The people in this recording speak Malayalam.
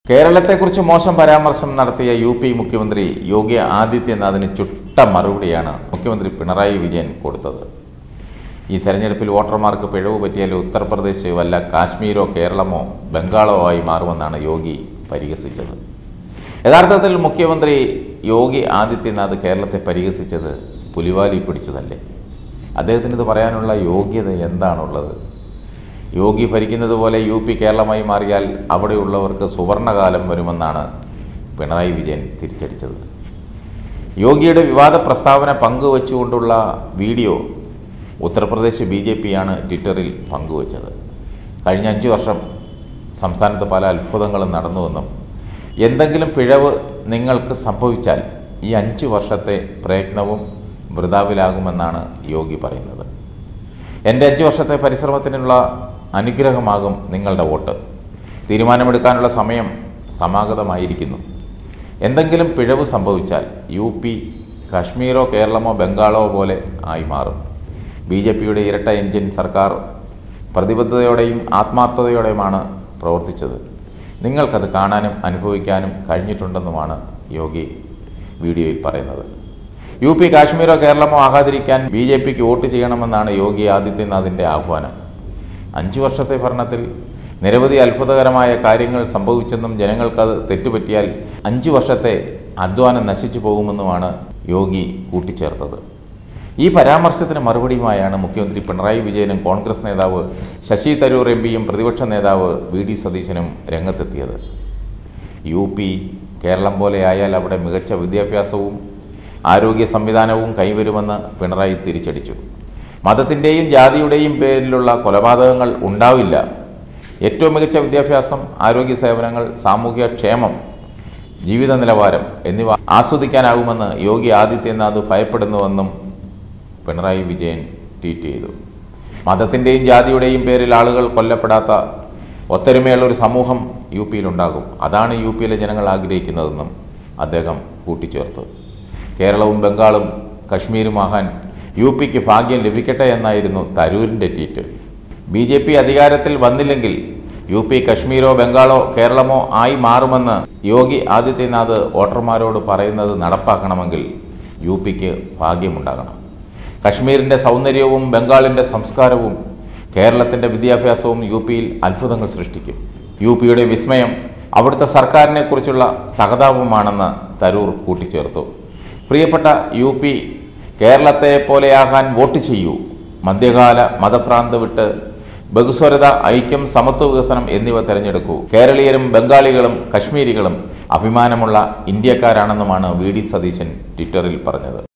കേരളത്തെക്കുറിച്ച് മോശം പരാമർശം നടത്തിയ യു.പി. മുഖ്യമന്ത്രി യോഗി ആദിത്യനാഥിന് ചുട്ട മറുപടിയാണ് മുഖ്യമന്ത്രി പിണറായി വിജയൻ കൊടുത്തത്. ഈ തെരഞ്ഞെടുപ്പിൽ വോട്ടർമാർക്ക് പിഴവ് പറ്റിയാൽ ഉത്തർപ്രദേശ് വല്ല കാശ്മീരോ കേരളമോ ബംഗാളോ ആയി മാറുമെന്നാണ് യോഗി പരിഹസിച്ചത്. യഥാർത്ഥത്തിൽ മുഖ്യമന്ത്രി യോഗി ആദിത്യനാഥ് കേരളത്തെ പരിഹസിച്ചത് പുലിവാലി പിടിച്ചതല്ലേ? അദ്ദേഹത്തിന് ഇത് പറയാനുള്ള യോഗ്യത എന്താണുള്ളത്? യോഗി ഭരിക്കുന്നത് പോലെ യു.പി. കേരളമായി മാറിയാൽ അവിടെയുള്ളവർക്ക് സുവർണകാലം വരുമെന്നാണ് പിണറായി വിജയൻ തിരിച്ചടിച്ചത്. യോഗിയുടെ വിവാദ പ്രസ്താവന പങ്കുവച്ചുകൊണ്ടുള്ള വീഡിയോ ഉത്തർപ്രദേശ് BJP-യാണ് ട്വിറ്ററിൽ പങ്കുവച്ചത്. കഴിഞ്ഞ 5 വർഷം സംസ്ഥാനത്ത് പല അത്ഭുതങ്ങളും നടന്നുവെന്നും എന്തെങ്കിലും പിഴവ് നിങ്ങൾക്ക് സംഭവിച്ചാൽ ഈ 5 വർഷത്തെ പ്രയത്നവും വൃഥാവിലാകുമെന്നാണ് യോഗി പറയുന്നത്. എൻ്റെ 5 വർഷത്തെ പരിശ്രമത്തിനുള്ള അനുഗ്രഹമാകും നിങ്ങളുടെ വോട്ട്. തീരുമാനമെടുക്കാനുള്ള സമയം സമാഗതമായിരിക്കുന്നു. എന്തെങ്കിലും പിഴവ് സംഭവിച്ചാൽ യു.പി. കാശ്മീരോ കേരളമോ ബംഗാളോ പോലെ ആയി മാറും. BJP-യുടെ ഇരട്ട എഞ്ചിൻ സർക്കാർ പ്രതിബദ്ധതയോടെയും ആത്മാർത്ഥതയോടെയുമാണ് പ്രവർത്തിച്ചത്. നിങ്ങൾക്കത് കാണാനും അനുഭവിക്കാനും കഴിഞ്ഞിട്ടുണ്ടെന്നുമാണ് യോഗി വീഡിയോയിൽ പറയുന്നത്. യു.പി. കാശ്മീരോ കേരളമോ ആകാതിരിക്കാൻ BJP-ക്ക് വോട്ട് ചെയ്യണമെന്നാണ് യോഗി ആദിത്യനാഥിൻ്റെ ആഹ്വാനം. 5 വർഷത്തെ ഭരണത്തിൽ നിരവധി അത്ഭുതകരമായ കാര്യങ്ങൾ സംഭവിച്ചെന്നും ജനങ്ങൾക്കത് തെറ്റുപറ്റിയാൽ 5 വർഷത്തെ അധ്വാനം നശിച്ചു പോകുമെന്നുമാണ് യോഗി കൂട്ടിച്ചേർത്തത്. ഈ പരാമർശത്തിന് മറുപടിയുമായാണ് മുഖ്യമന്ത്രി പിണറായി വിജയനും കോൺഗ്രസ് നേതാവ് ശശി തരൂർ MP-യും പ്രതിപക്ഷ നേതാവ് VD സതീശനും രംഗത്തെത്തിയത്. യു.പി. കേരളം പോലെയായാൽ അവിടെ മികച്ച വിദ്യാഭ്യാസവും ആരോഗ്യ സംവിധാനവും കൈവരുമെന്ന് പിണറായി തിരിച്ചടിച്ചു. മതത്തിൻ്റെയും ജാതിയുടെയും പേരിലുള്ള കൊലപാതകങ്ങൾ ഉണ്ടാവില്ല. ഏറ്റവും മികച്ച വിദ്യാഭ്യാസം, ആരോഗ്യ സേവനങ്ങൾ, സാമൂഹ്യ ക്ഷേമം, ജീവിത നിലവാരം എന്നിവ ആസ്വദിക്കാനാകുമെന്ന് യോഗി ആദിത്യനാഥ് ഭയപ്പെടുന്നുവെന്നും പിണറായി വിജയൻ ട്വീറ്റ് ചെയ്തു. മതത്തിൻ്റെയും ജാതിയുടെയും പേരിൽ ആളുകൾ കൊല്ലപ്പെടാത്ത ഒത്തൊരുമയുള്ളൊരു സമൂഹം യു.പിയിലുണ്ടാകും. അതാണ് യു.പിയിലെ ജനങ്ങൾ ആഗ്രഹിക്കുന്നതെന്നും അദ്ദേഹം കൂട്ടിച്ചേർത്തു. കേരളവും ബംഗാളും കശ്മീരുമാകാൻ യു.പിക്ക് ഭാഗ്യം ലഭിക്കട്ടെ എന്നായിരുന്നു തരൂരിൻ്റെ ട്വീറ്റ്. BJP അധികാരത്തിൽ വന്നില്ലെങ്കിൽ യു.പി. കശ്മീരോ ബംഗാളോ കേരളമോ ആയി മാറുമെന്ന് യോഗി ആദിത്യനാഥ് വോട്ടർമാരോട് പറയുന്നത് നടപ്പാക്കണമെങ്കിൽ യു.പിക്ക് ഭാഗ്യമുണ്ടാകണം. കശ്മീരിൻ്റെ സൗന്ദര്യവും ബംഗാളിൻ്റെ സംസ്കാരവും കേരളത്തിൻ്റെ വിദ്യാഭ്യാസവും യു.പിയിൽ അത്ഭുതങ്ങൾ സൃഷ്ടിക്കും. യു.പിയുടെ വിസ്മയം അവിടുത്തെ സർക്കാരിനെക്കുറിച്ചുള്ള സഹതാപമാണെന്ന് തരൂർ കൂട്ടിച്ചേർത്തു. പ്രിയപ്പെട്ട യു.പി. കേരളത്തെ പോലെയാകാൻ വോട്ട് ചെയ്യൂ. മധ്യകാല മതഭ്രാന്ത് വിട്ട് ബഹുസ്വരത, ഐക്യം, സമത്വ വികസനം എന്നിവ തിരഞ്ഞെടുക്കൂ. കേരളീയരും ബംഗാളികളും കശ്മീരികളും അഭിമാനമുള്ള ഇന്ത്യക്കാരാണെന്നുമാണ് VD സതീശൻ ട്വിറ്ററിൽ പറഞ്ഞത്.